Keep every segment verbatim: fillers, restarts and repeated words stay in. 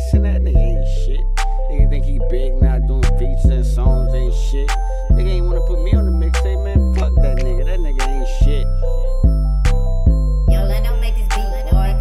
listen, that nigga ain't shit. Nigga think he big now, doing features and songs ain't shit. Nigga ain't wanna put me on the mixtape, man. Fuck that nigga, that nigga ain't shit. Yo, let them make this beat, boy.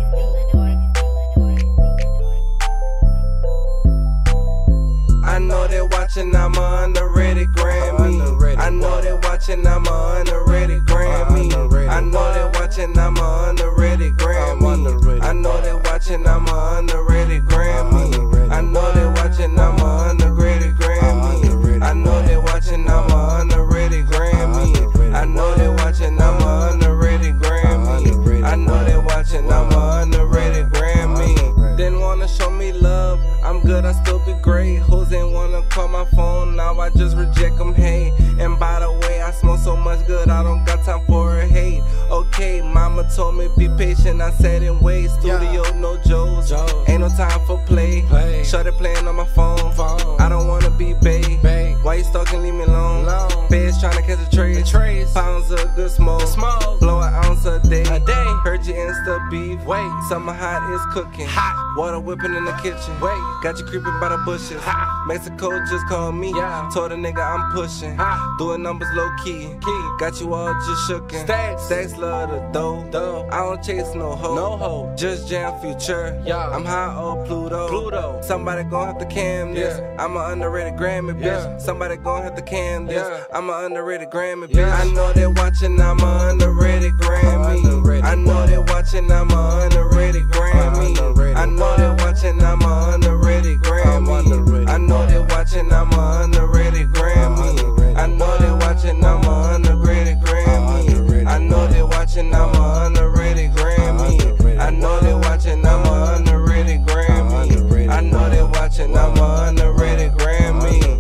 I know they watching, I'm a underrated Grammy. I know they watching, I'm a underrated Grammy. I know they watching, I'm a underrated Grammy. I know they watching, I'm a underrated Grammy. I know they watching, I'm a underrated Grammy. I know they watching, I'm a underrated Grammy. I know they watching, I'm a underrated Grammy. I know they watching, I'm a underrated Grammy. Didn't wanna show me love, I'm good, I still be great. Hoes ain't wanna call my phone, now I just reject them, hey. And by the way, I smoke so much good, I don't got time for a hate. Okay, mama told me be patient, I said and wait. Studio, no Joes, ain't no time for play. Shorty playing on my phone, I don't wanna be bae. Why you stalking, leave me alone? Feds tryna catch a trace, pounds of good smoke, blow an ounce a day. Heard you insta beef, summer hot is cooking, water whipping in the kitchen, got you creeping by the bushes. Mexico just called me, told a nigga I'm pushing, doing numbers low key, got you all just shookin'. Stacks love the dough, I don't chase no hoe, just jam future. I'm high on Pluto, somebody gon' have to cam this. I'm an underrated Grammy bitch, somebody gon' have to cam this. I'm an underrated Grammy bitch. I know they watching, I'm an underrated Grammy. I know they watching, I'm an underrated Grammy. I know they watching, I'm an underrated Grammy. I know they watching, I'm an underrated Grammy. I know they watching, I'm an underrated Grammy. I know they watching, I'm an underrated Grammy. I know they watching, I'm an underrated Grammy. I know they watching, I'm an underrated Grammy.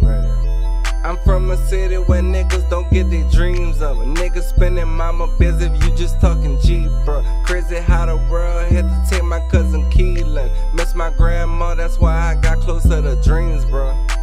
I'm from a city where niggas don't get their dreams up. A nigga spending mama biz if you just talking G, bro. Crazy how the world had to take my cousin Keelan. Miss my grandma, that's why I got closer to dreams, bro.